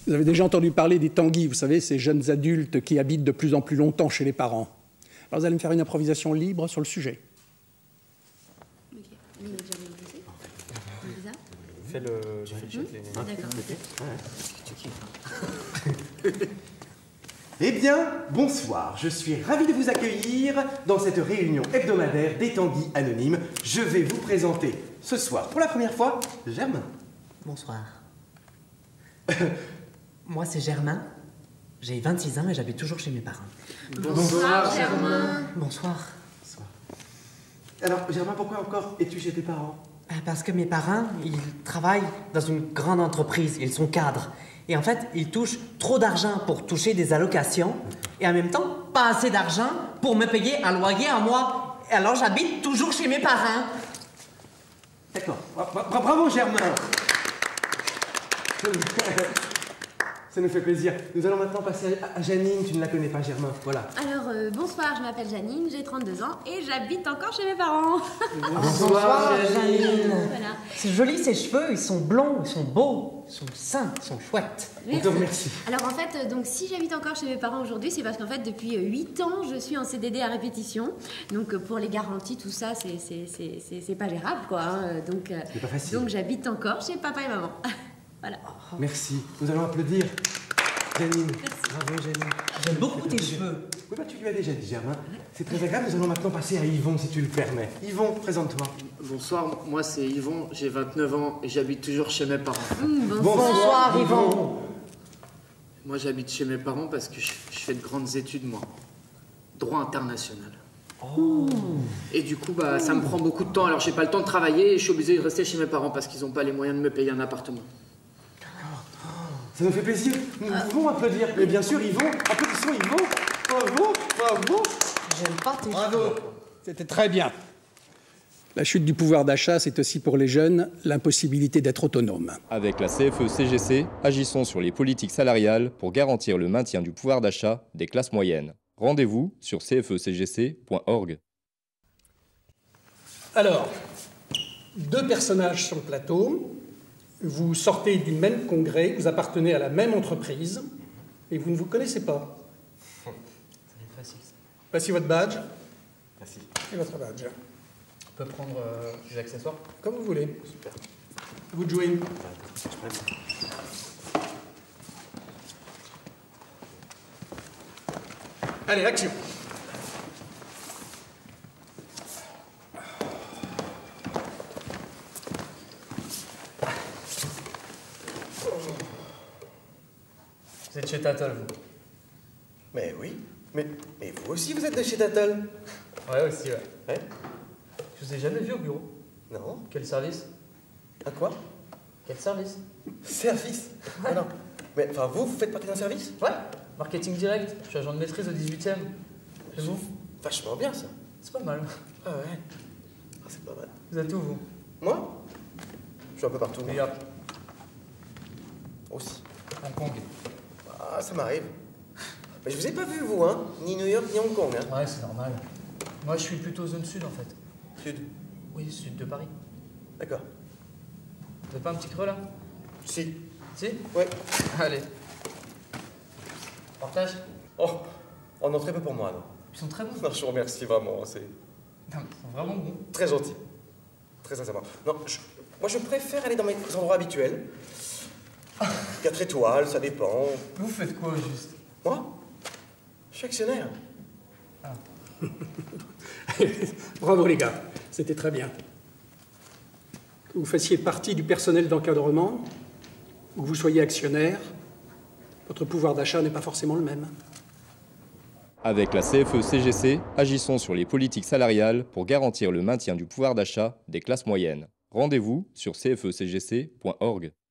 Vous avez déjà entendu parler des Tanguy, vous savez, ces jeunes adultes qui habitent de plus en plus longtemps chez les parents. Alors vous allez me faire une improvisation libre sur le sujet. Ok. Fais le check. D'accord. Eh bien, bonsoir. Je suis ravi de vous accueillir dans cette réunion hebdomadaire des Tanguy Anonymes. Je vais vous présenter ce soir, pour la première fois, Germain. Bonsoir. Moi, c'est Germain. J'ai 26 ans et j'habite toujours chez mes parents. Bonsoir, Germain. Bonsoir. Bonsoir. Alors, Germain, pourquoi encore es-tu chez tes parents? Parce que mes parents, ils travaillent dans une grande entreprise. Ils sont cadres. Et en fait, ils touchent trop d'argent pour toucher des allocations. Et en même temps, pas assez d'argent pour me payer un loyer à moi. Et alors, j'habite toujours chez mes parents. D'accord. Bravo, Germain. Ça nous fait plaisir. Nous allons maintenant passer à Janine. Tu ne la connais pas, Germain. Voilà. Alors, bonsoir, je m'appelle Janine, j'ai 32 ans et j'habite encore chez mes parents. Bonsoir, Janine. Voilà. C'est joli, ces cheveux. Ils sont blonds, ils sont beaux, ils sont sains, ils sont chouettes. On te remercie. Alors en fait, donc si j'habite encore chez mes parents aujourd'hui, c'est parce qu'en fait depuis 8 ans, je suis en CDD à répétition. Donc pour les garanties, tout ça, c'est pas gérable, quoi. Hein. Donc c'est pas facile. Donc j'habite encore chez papa et maman. Voilà. Merci. Nous allons applaudir Janine. Merci. Bravo, Janine. J'aime beaucoup tes cheveux. Oui, bah, tu lui as déjà dit, Germain. C'est très agréable. Nous allons maintenant passer à Yvon, si tu le permets. Yvon, présente-toi. Bonsoir, moi c'est Yvon, j'ai 29 ans et j'habite toujours chez mes parents. Bonsoir, Yvon. Moi j'habite chez mes parents parce que je fais de grandes études, moi. Droit international. Oh. Et du coup, bah, ça me prend beaucoup de temps, alors j'ai pas le temps de travailler et je suis obligé de rester chez mes parents parce qu'ils n'ont pas les moyens de me payer un appartement. Ça nous fait plaisir. Nous pouvons applaudir. Mais bien sûr, Yvon. Applaudissons, Yvon. Bravo, bravo. J'aime pas tes Bravo. cheveux. C'était très bien. La chute du pouvoir d'achat, c'est aussi pour les jeunes l'impossibilité d'être autonome. Avec la CFE-CGC, agissons sur les politiques salariales pour garantir le maintien du pouvoir d'achat des classes moyennes. Rendez-vous sur cfecgc.org. Alors, deux personnages sur le plateau. Vous sortez du même congrès, vous appartenez à la même entreprise et vous ne vous connaissez pas. Ça va être facile, ça. Voici votre badge. Merci. Et votre badge. On peut prendre des accessoires? Comme vous voulez. Super. Vous de jouer. Allez, action. Vous êtes chez Tatol, vous? Mais oui. Mais vous aussi, vous êtes de chez Tatol? Ouais, aussi, ouais. Ouais. Je vous ai jamais vu au bureau. Non. Quel service? À quoi? Quel service? Service. Ah non. Mais enfin, vous faites partie d'un service? Ouais, marketing direct. Je suis agent de maîtrise au 18e. Et vous? Vachement bien, ça. C'est pas mal. Ah ouais. Ah, c'est pas mal. Vous êtes où, vous? Moi? Je suis un peu partout. New moi. York, Aussi. Hong Kong. Ah, ça m'arrive. Mais je vous ai pas vu, vous, hein? Ni New York, ni Hong Kong, hein? Ouais, c'est normal. Moi, je suis plutôt zone sud, en fait. Sud. Oui, sud de Paris. D'accord. Vous avez pas un petit creux, là? Si. Si? Ouais. Allez. Partage? Oh, on en très peu pour moi, non? Ils sont très bons. Non, je vous remercie vraiment, c'est Non, ils sont vraiment bons. très gentil. Très sincèrement. Non, moi je préfère aller dans mes endroits habituels. 4 étoiles, ça dépend. Vous faites quoi, au juste? Moi? Je suis actionnaire. Bravo les gars, c'était très bien. Que vous fassiez partie du personnel d'encadrement, ou que vous soyez actionnaire, votre pouvoir d'achat n'est pas forcément le même. Avec la CFE-CGC, agissons sur les politiques salariales pour garantir le maintien du pouvoir d'achat des classes moyennes. Rendez-vous sur cfecgc.org.